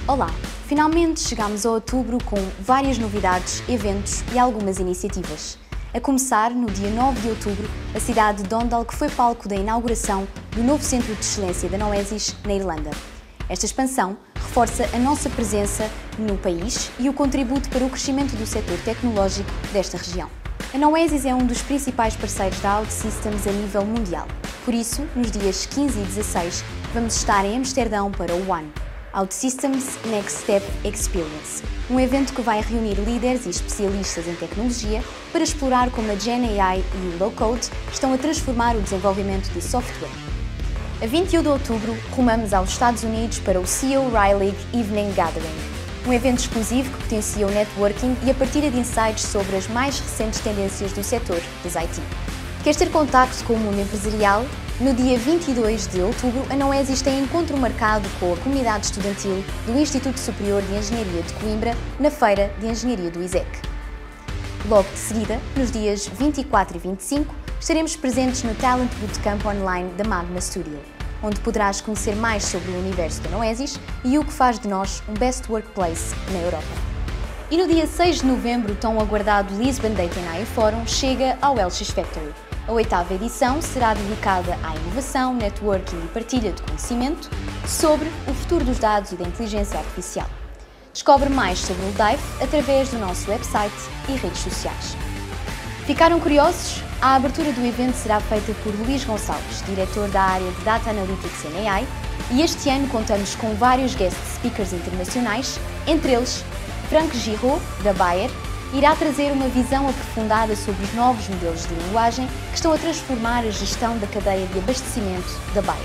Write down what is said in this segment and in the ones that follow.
Olá! Finalmente chegamos a outubro com várias novidades, eventos e algumas iniciativas. A começar, no dia 9 de outubro, a cidade de Dondal, que foi palco da inauguração do novo Centro de Excelência da Noesis, na Irlanda. Esta expansão reforça a nossa presença no país e o contributo para o crescimento do setor tecnológico desta região. A Noesis é um dos principais parceiros da OutSystems a nível mundial. Por isso, nos dias 15 e 16, vamos estar em Amsterdão para o ONE, OutSystems Next Step Experience, um evento que vai reunir líderes e especialistas em tecnologia para explorar como a Gen AI e o Low Code estão a transformar o desenvolvimento de software. A 21 de outubro, rumamos aos Estados Unidos para o CEO Riley Evening Gathering, um evento exclusivo que potencia o networking e a partilha de insights sobre as mais recentes tendências do setor dos IT. Queres ter contacto com o mundo empresarial? No dia 22 de outubro, a Noesis tem encontro marcado com a comunidade estudantil do Instituto Superior de Engenharia de Coimbra, na Feira de Engenharia do ISEC. Logo de seguida, nos dias 24 e 25, estaremos presentes no Talent Bootcamp Online da Magma Studio, onde poderás conhecer mais sobre o universo da Noesis e o que faz de nós um best workplace na Europa. E no dia 6 de novembro, o tão aguardado Lisbon Data AI Forum chega ao LX Factory. A 8ª edição será dedicada à inovação, networking e partilha de conhecimento sobre o futuro dos dados e da inteligência artificial. Descobre mais sobre o DIVE através do nosso website e redes sociais. Ficaram curiosos? A abertura do evento será feita por Luís Gonçalves, diretor da área de Data Analytics and AI, e este ano contamos com vários guest speakers internacionais, entre eles Frank Giraud, da Bayer, irá trazer uma visão aprofundada sobre os novos modelos de linguagem que estão a transformar a gestão da cadeia de abastecimento da Bayer.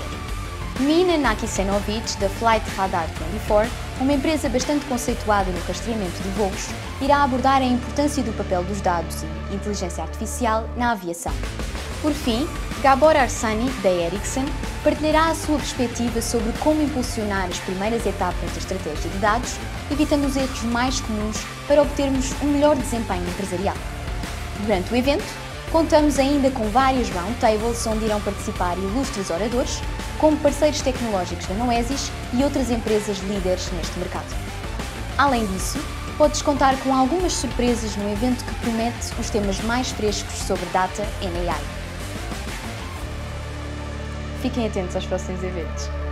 Mina Nakisenovic, da Flight Radar 24, uma empresa bastante conceituada no rastreamento de voos, irá abordar a importância do papel dos dados e inteligência artificial na aviação. Por fim, Gabor Arsani, da Ericsson, partilhará a sua perspectiva sobre como impulsionar as primeiras etapas da estratégia de dados, evitando os erros mais comuns para obtermos um melhor desempenho empresarial. Durante o evento, contamos ainda com vários roundtables onde irão participar ilustres oradores, como parceiros tecnológicos da Noesis e outras empresas líderes neste mercado. Além disso, podes contar com algumas surpresas no evento que promete os temas mais frescos sobre Data and AI. Fiquem atentos aos próximos eventos.